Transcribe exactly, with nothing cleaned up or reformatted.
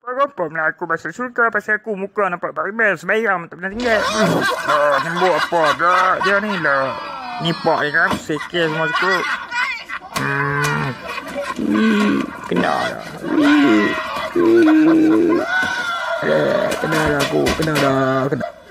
Apa lah aku rasa suka pasal aku muka nampak barimbel sebayang tak pernah tinggal. Ah, ni buat apa dah dia ni lah. Ni pak ni kan sekir semua suku. Hmm. Ih, kena dah. Ih. Eh, kena dah aku, kena dah, kena.